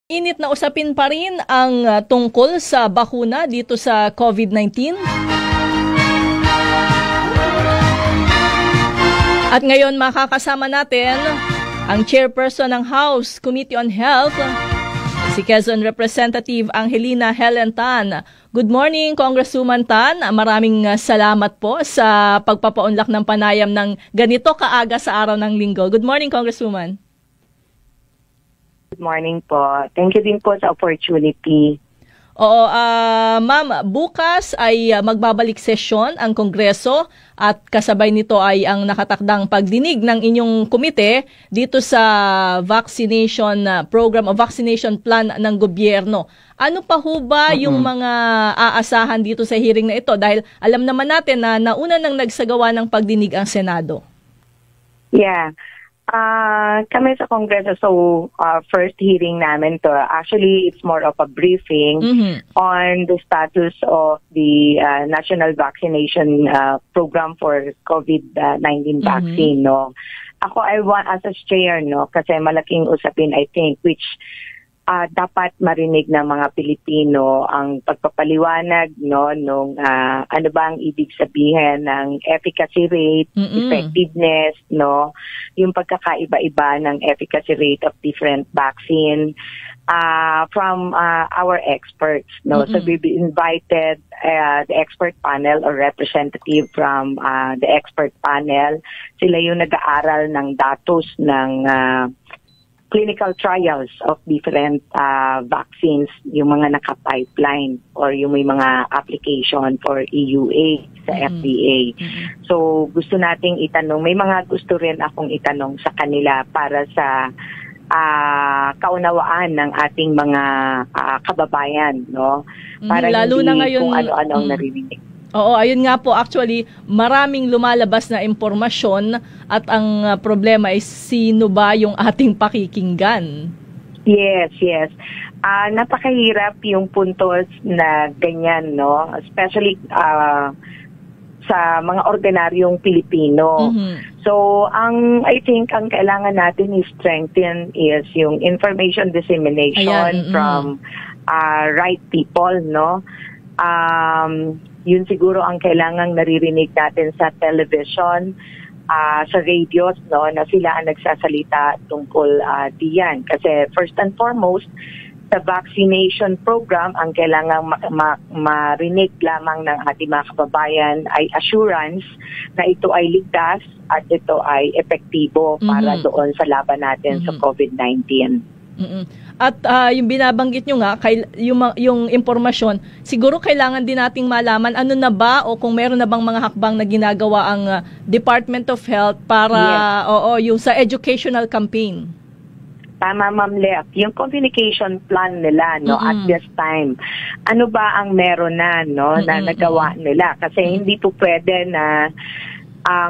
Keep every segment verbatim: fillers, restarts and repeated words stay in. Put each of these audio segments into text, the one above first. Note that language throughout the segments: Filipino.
Init na usapin pa rin ang uh, tungkol sa bakuna dito sa COVID nineteen. At ngayon makakasama natin ang chairperson ng House Committee on Health, si Quezon Representative Angelina Helen Tan. Good morning, Congresswoman Tan. Maraming salamat po sa pagpapaunlak ng panayam ng ganito kaaga sa araw ng linggo. Good morning, Congresswoman. Good morning po. Thank you din po sa opportunity. Oo, uh, ma'am, bukas ay uh, magbabalik sesyon ang Kongreso at kasabay nito ay ang nakatakdang pagdinig ng inyong komite dito sa vaccination uh, program o vaccination plan ng gobyerno. Ano pa ho ba uh-huh. yung mga aasahan dito sa hearing na ito? Dahil alam naman natin na nauna nang nagsagawa ng pagdinig ang Senado. Yeah. Uh, kami sa Kongreso, so uh, first hearing namin to, actually it's more of a briefing mm-hmm. on the status of the uh, national vaccination uh, program for COVID nineteen mm-hmm. vaccine. No, ako I want as a chair, no, kasi malaking usapin I think which Uh, dapat marinig ng mga Pilipino ang pagpapaliwanag no nung uh, ano ba ang ibig sabihin ng efficacy rate, mm-mm. effectiveness, no, yung pagkakaiba-iba ng efficacy rate of different vaccine uh, from uh, our experts, no. Mm-mm. So we be invited uh, the expert panel or representative from uh, the expert panel. Sila yung nag-aaral ng datos ng uh, clinical trials of different uh, vaccines, yung mga naka-pipeline or yung may mga application for E U A sa mm-hmm. F D A. Mm-hmm. So gusto nating itanong, may mga gusto rin akong itanong sa kanila para sa uh, kaunawaan ng ating mga uh, kababayan, no? Para mm, lalo hindi na ngayon, kung ano-ano ang mm. naririnig. Oo, ayun nga po, actually, maraming lumalabas na impormasyon at ang uh, problema ay sino ba yung ating pakikinggan? Yes, yes. Uh, napakahirap yung puntos na ganyan, no? Especially uh, sa mga ordinaryong Pilipino. Mm-hmm. So, ang I think ang kailangan natin is strengthen is yung information dissemination Ayan, from mm-hmm. uh, right people, no? Um, yun siguro ang kailangang naririnig natin sa television, uh, sa radios, no, na sila ang nagsasalita tungkol uh, diyan. Kasi first and foremost, sa vaccination program, ang kailangang ma- ma- marinig lamang ng ating mga kababayan ay assurance na ito ay ligtas at ito ay epektibo mm-hmm. para doon sa laban natin mm-hmm. sa COVID nineteen. Mm-mm. At uh, yung binabanggit nyo nga, kay, yung, yung impormasyon, siguro kailangan din nating malaman ano na ba o kung meron na bang mga hakbang na ginagawa ang uh, Department of Health para yes. oo, yung sa educational campaign. Tama, Ma'am Lef. Yung communication plan nila no mm-hmm. at this time, ano ba ang meron na no mm-hmm. na nagawa nila? Kasi mm-hmm. hindi po pwede na ang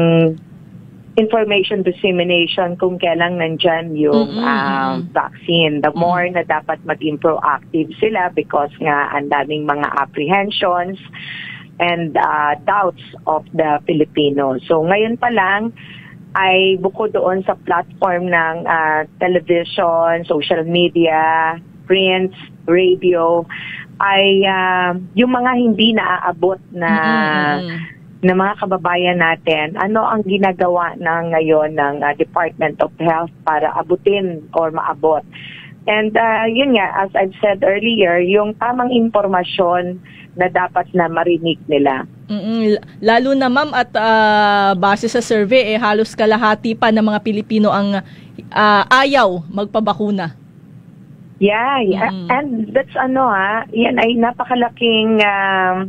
information dissemination kung kailang nandyan yung mm-hmm. uh, vaccine. The more mm-hmm. na dapat maging proactive sila because nga ang daming mga apprehensions and uh, doubts of the Filipino. So ngayon pa lang ay bukod doon sa platform ng uh, television, social media, print, radio, ay uh, yung mga hindi naaabot na mm-hmm. na mga kababayan natin, ano ang ginagawa na ngayon ng uh, Department of Health para abutin or maabot. And uh, yun nga, as I've said earlier, yung tamang impormasyon na dapat na marinig nila. Mm-mm. Lalo na ma'am at uh, base sa survey, eh, halos kalahati pa ng mga Pilipino ang uh, ayaw magpabakuna. Yeah, yeah. Mm-hmm. And that's ano ha, yan ay napakalaking um,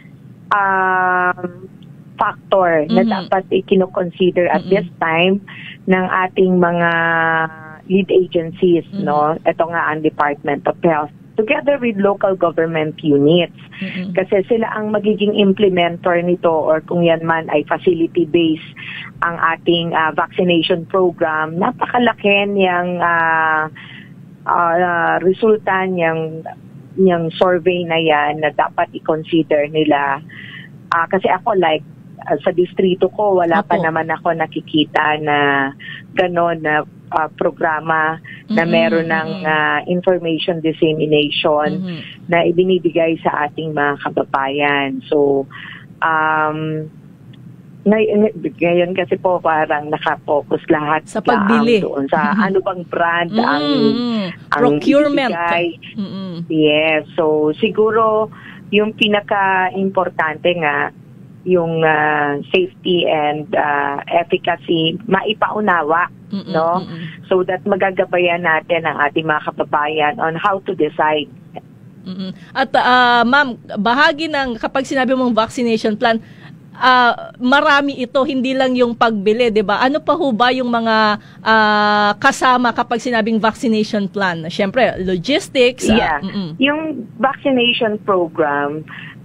um, factor mm-hmm. na dapat i-consider at mm-hmm. this time ng ating mga lead agencies, mm-hmm. no? Ito nga ang Department of Health together with local government units. Mm-hmm. Kasi sila ang magiging implementer nito or kung yan man ay facility-based ang ating uh, vaccination program. Napakalaki niyang uh, uh, resulta niyang, niyang survey na yan na dapat i-consider nila. Uh, kasi ako like uh, sa distrito ko, wala Apo. pa naman ako nakikita na gano'n na uh, programa na Mm-mm, meron ng uh, information dissemination mm-hmm. na ibinibigay sa ating mga kababayan. So, um, ngay- ngayon kasi po parang nakafocus lahat sa pagbili doon sa mm-hmm. ano bang brand mm-hmm. ang, ang procurement. Mm-hmm. Yes. So, siguro yung pinaka-importante nga yung uh, safety and uh, efficacy maipaunawa, mm-mm, no? Mm-mm. So that magagabayan natin ang ating mga kababayan on how to decide. Mm-mm. At uh, ma'am, bahagi ng kapag sinabi mong vaccination plan, uh, marami ito, hindi lang yung pagbili, 'di ba? Ano pa ho ba yung mga uh, kasama kapag sinabing vaccination plan? Siyempre, logistics. Yeah. Uh, yung vaccination program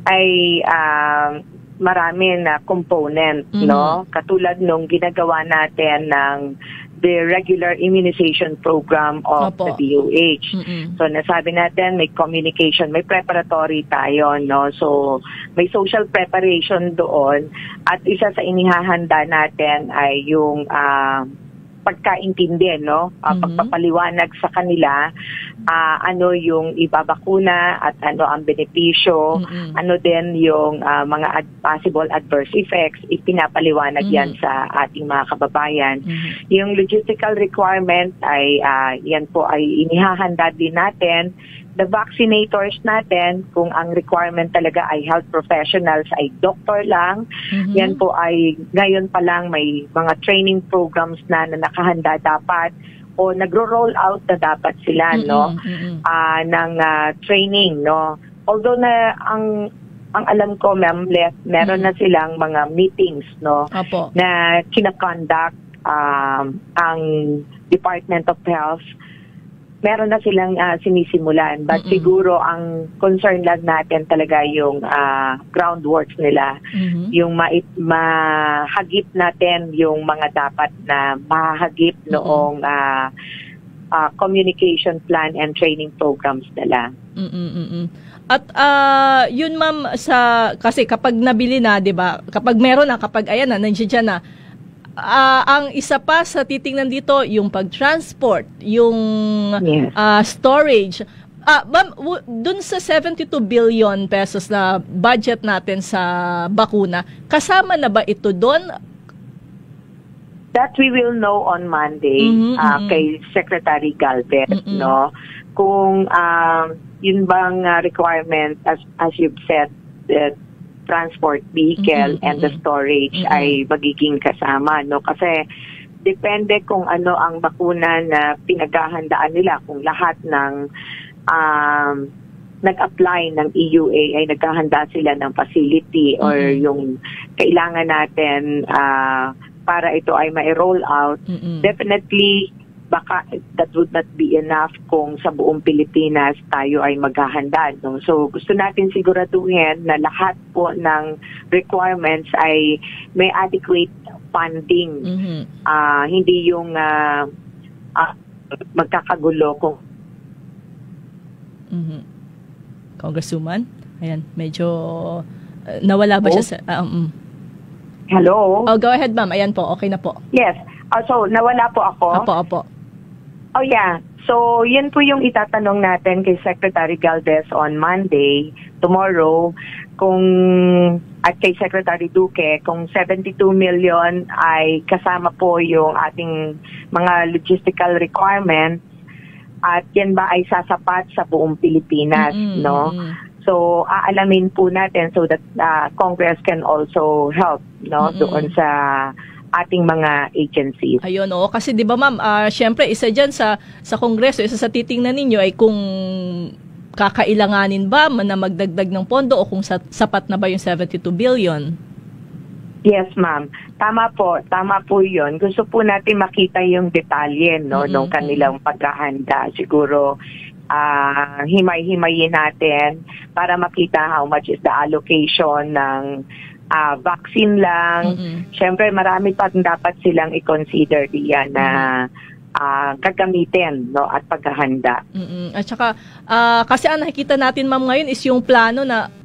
ay uh, marami na component, mm-hmm. no? Katulad nung ginagawa natin ng the regular immunization program of Opo. the D O H. Mm-hmm. So nasabi natin may communication, may preparatory tayo, no? So may social preparation doon at isa sa inihahanda natin ay yung uh, pagkaintindi, no? Uh, mm-hmm. Pagpapaliwanag sa kanila uh, ano yung ibabakuna at ano ang benepisyo, mm-hmm. ano din yung uh, mga ad- possible adverse effects, ipinapaliwanag mm-hmm. yan sa ating mga kababayan. Mm-hmm. Yung logistical requirement ay uh, yan po ay inihahanda din natin. The vaccinators natin, kung ang requirement talaga ay health professionals, ay doctor lang. Mm-hmm. Yan po ay ngayon pa lang may mga training programs na, na nakahanda dapat o nagro-roll out na dapat sila, mm-hmm. no? Mm-hmm. Uh, ng uh, training, no? Although na ang ang alam ko, ma'am, left, meron mm-hmm. na silang mga meetings, no? Opo. Na kinakonduct um, ang Department of Health. Meron na silang uh, sinisimulan. But mm-hmm. siguro ang concern lang natin talaga yung uh, groundworks nila. Mm-hmm. Yung ma- mahagip natin yung mga dapat na mahagip mm-hmm. noong uh, uh, communication plan and training programs nila. Mm-mm-mm. At uh, yun ma'am, sa, kasi kapag nabili na, di ba, kapag meron na, kapag ayan na, nandiyan na, Uh, ang isa pa sa titingnan dito, yung pag-transport, yung yes. uh, storage. Uh, ma'am, w- dun sa seventy-two billion pesos na budget natin sa bakuna, kasama na ba ito doon? That we will know on Monday mm-hmm, uh, mm-hmm. kay Secretary Galvez, mm-hmm. no? Kung uh, yun bang uh, requirement, as as you've said, that transport vehicle mm-hmm, and the storage mm-hmm. ay magiging kasama, no? Kasi depende kung ano ang bakuna na pinaghahandaan nila, kung lahat ng um, nag-apply ng E U A ay naghahanda sila ng facility mm-hmm. or yung kailangan natin uh, para ito ay ma-roll out, mm-hmm. definitely baka that would not be enough kung sa buong Pilipinas tayo ay maghahanda. No? So gusto natin siguraduhin na lahat po ng requirements ay may adequate funding. Mm-hmm. Uh, hindi yung uh, uh, magkakagulo kung mm-hmm. Congresswoman, ayan, medyo uh, nawala ba oh? siya sa... Uh, um, Hello? Oh, go ahead ma'am, ayan po, okay na po. Yes, uh, so nawala po ako. Opo, opo. Oh yeah. So, yan po yung itatanong natin kay Secretary Galvez on Monday, tomorrow, kung at kay Secretary Duque, kung seventy-two million ay kasama po yung ating mga logistical requirements at yan ba ay sasapat sa buong Pilipinas, mm-hmm. no? So, aalamin po natin so that uh, Congress can also help, no, mm-hmm. doon sa ating mga agencies. Ayun, oo. Kasi di ba ma'am, uh, syempre isa dyan sa, sa Kongreso, isa sa titingnan ninyo ay kung kakailanganin ba na magdagdag ng pondo o kung sa, sapat na ba yung seventy-two billion? Yes, ma'am. Tama po. Tama po yun. Gusto po natin makita yung detalye, no, mm-hmm. ng kanilang paghahanda. Siguro, uh, himay-himayin natin para makita how much is the allocation ng Uh, vaccine lang. Mm-hmm. Siyempre, marami pa dapat silang i-consider diyan na uh, gagamitin, no, at paghahanda. Mm-hmm. At saka, uh, kasi ang nakikita natin, ma'am, ngayon is yung plano na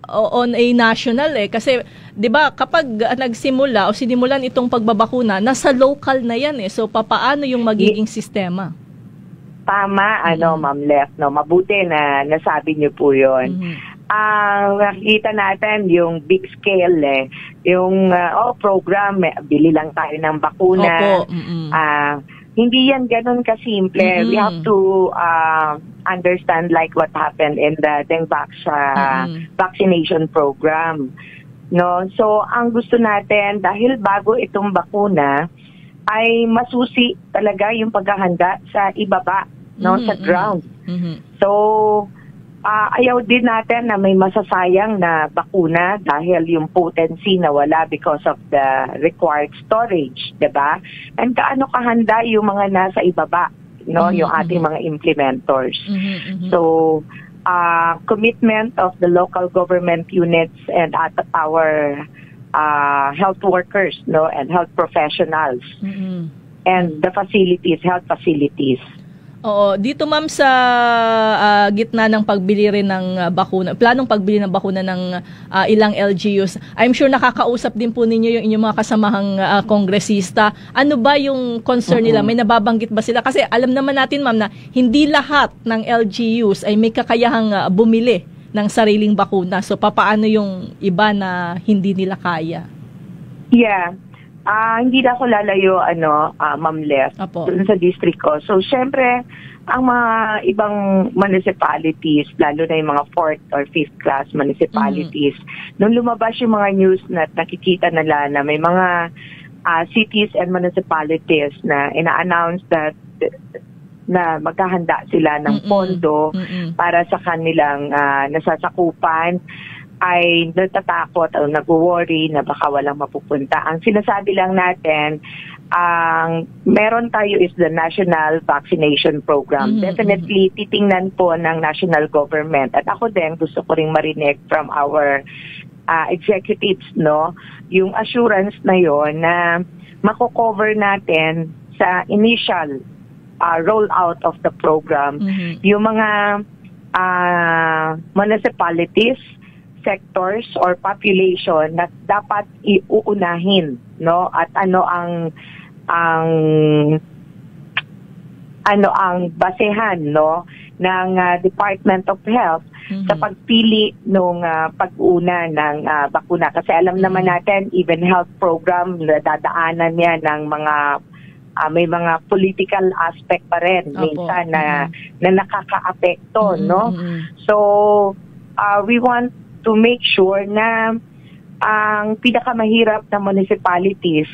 on a national eh. Kasi, di ba, kapag uh, nagsimula o sinimulan itong pagbabakuna, nasa local na yan eh. So, papaano yung magiging sistema? Tama, ano, mm-hmm. Ma'am Lef, no? Mabuti na nasabi niyo po yun. Mm-hmm. Ang uh, nakikita natin yung big scale eh. Yung uh, oh, program, eh, bili lang tayo ng bakuna. Opo. Mm-hmm. Uh, hindi yan ganun kasimple. Mm-hmm. We have to uh, understand like what happened in the Dengvax uh, mm-hmm. vaccination program. No? So, ang gusto natin, dahil bago itong bakuna, ay masusi talaga yung paghahanda sa ibaba, no, mm-hmm. sa ground. Mm-hmm. So, uh, ayaw din natin na may masasayang na bakuna dahil yung potency nawala because of the required storage, diba? And kaano kahanda yung mga nasa ibaba, no, mm-hmm. yung ating mga implementors. Mm-hmm. So, uh, commitment of the local government units and at our uh, health workers, no, and health professionals, mm-hmm. and the facilities, health facilities. Oo, dito ma'am sa uh, gitna ng pagbili rin ng uh, bakuna, planong pagbili ng bakuna ng uh, ilang L G Us, I'm sure nakakausap din po ninyo yung inyong mga kasamahang uh, kongresista. Ano ba yung concern nila? May nababanggit ba sila? Kasi alam naman natin ma'am na hindi lahat ng L G Us ay may kakayahang uh, bumili ng sariling bakuna. So papaano yung iba na hindi nila kaya? Yeah. Ah, uh, hindi na ako lalayo, ano, uh, Ma'am Lef, doon sa district ko. So, syempre, ang mga ibang municipalities, lalo na yung mga fourth or fifth class municipalities, mm-hmm. nung lumabas yung mga news na nakikita nila na may mga uh, cities and municipalities na ina-announce that na maghahanda sila ng mm-mm. pondo mm-mm. para sa kanilang uh, nasasakupan, ay natatakot o nag-worry na baka walang mapupunta. Ang sinasabi lang natin, ang meron tayo is the National Vaccination Program. Mm-hmm. Definitely, titingnan po ng national government. At ako din, gusto ko ring marinig from our uh, executives, no, yung assurance na yon na mako-cover natin sa initial uh, rollout of the program, mm-hmm. yung mga uh, municipalities, sectors or population na dapat iuunahin, no, at ano ang ang ano ang basehan, no, ng uh, Department of Health mm-hmm. sa pagpili ng uh, pag-una ng uh, bakuna, kasi alam mm-hmm. naman natin even health program dadaanan niya ng mga uh, may mga political aspect pa rin Opo. minsan na mm-hmm. na nakakaapekto, mm-hmm. no. So uh, we want to make sure na ang pinakamahirap na municipalities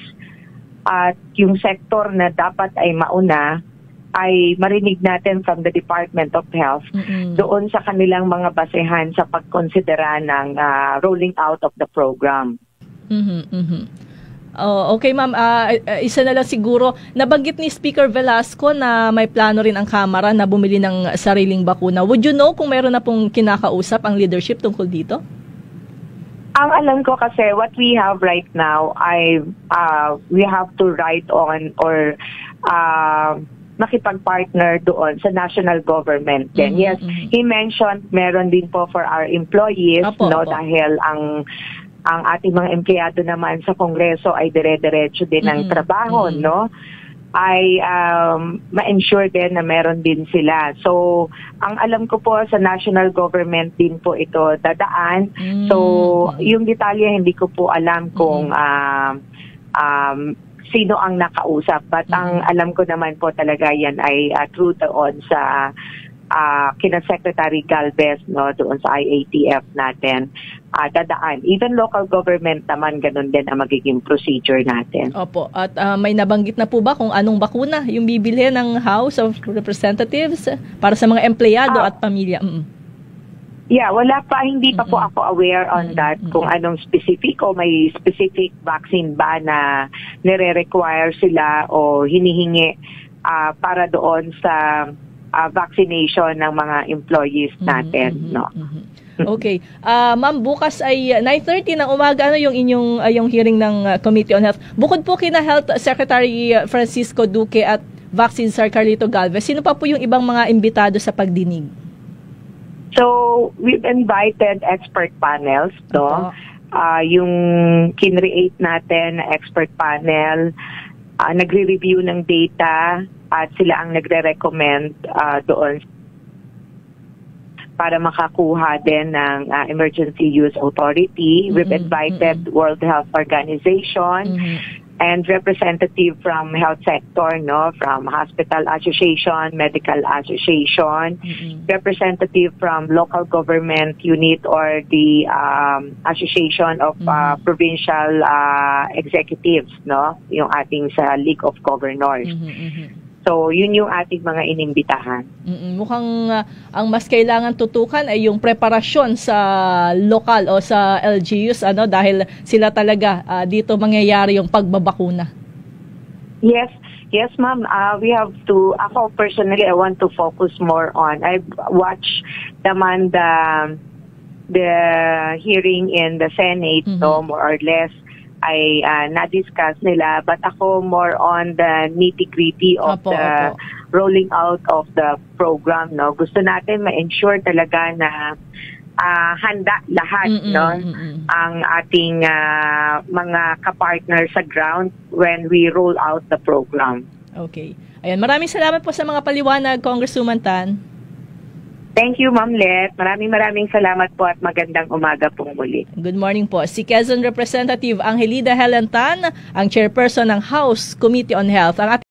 at yung sector na dapat ay mauna ay marinig natin from the Department of Health mm-hmm. doon sa kanilang mga basehan sa pagkonsidera ng uh, rolling out of the program. Mm-hmm. Mm-hmm. Oh, okay ma'am, uh, isa na lang siguro, nabanggit ni Speaker Velasco na may plano rin ang Kamara na bumili ng sariling bakuna. Would you know kung meron na pong kinakausap ang leadership tungkol dito? Ang alam ko kasi what we have right now ay uh, we have to write on or uh, makipag-partner doon sa national government din. Mm-hmm, yes, mm-hmm. he mentioned meron din po for our employees, apo, no, apo. dahil ang ang ating mga empleyado naman sa Kongreso ay dire-diretso din ng mm-hmm. trabaho, mm-hmm. no? Ay um, ma-ensure din na meron din sila. So, ang alam ko po sa national government din po ito dadaan. Mm-hmm. So, yung detalye hindi ko po alam kung mm-hmm. uh, um, sino ang nakausap. But mm-hmm. ang alam ko naman po talaga yan ay uh, true doon sa uh, kina Secretary Galvez, no, doon sa I A T F natin. Uh, dadaan. Even local government naman, ganun din ang magiging procedure natin. Opo. At uh, may nabanggit na po ba kung anong bakuna yung bibili ng House of Representatives para sa mga empleyado uh, at pamilya? Mm-mm. Yeah, wala pa. Hindi pa Mm-mm. po ako aware on Mm-mm. that kung anong specific o may specific vaccine ba na nire-require sila o hinihingi uh, para doon sa uh, vaccination ng mga employees natin. Mm-hmm. No? Mm-hmm. Okay. Uh, Ma'am, bukas ay nine thirty ng umaga, ano yung inyong uh, yung hearing ng uh, Committee on Health. Bukod po kina Health Secretary Francisco Duque at Vaccine Sir Carlito Galvez, sino pa po yung ibang mga imbitado sa pagdinig? So, we've invited expert panels, no? Uh, yung kinreate natin na expert panel, uh, nagre-review ng data at sila ang nagre-recommend uh, doon para makakuha din ng uh, Emergency Use Authority. Mm-hmm. We've invited mm-hmm. World Health Organization mm-hmm. and representative from health sector, no, from Hospital Association, Medical Association, mm-hmm. representative from local government unit or the um, Association of mm-hmm. uh, Provincial uh, Executives, no, yung ating sa League of Governors. Mm-hmm, mm-hmm. So, yun yung ating mga inimbitahan. Mm-mm. Mukhang uh, ang mas kailangan tutukan ay yung preparasyon sa lokal o sa L G Us, ano, dahil sila talaga uh, dito mangyayari yung pagbabakuna. Yes, yes ma'am. Uh, we have to, ako personally, I want to focus more on, I've watched naman the, the hearing in the Senate, mm-hmm. so more or less, ay uh, na-discuss nila, but ako more on the nitty-gritty of opo, the opo. rolling out of the program, no. Gusto natin ma-ensure talaga na uh, handa lahat, mm-mm, no, mm-mm. ang ating uh, mga kapartner sa ground when we roll out the program. Okay. Ayan, maraming salamat po sa mga paliwanag, Congresswoman Tan. Thank you, Ma'am Let. Maraming maraming salamat po at magandang umaga pong muli. Good morning po. Si Quezon Representative Angelida Helen Tan, ang chairperson ng House Committee on Health. Ang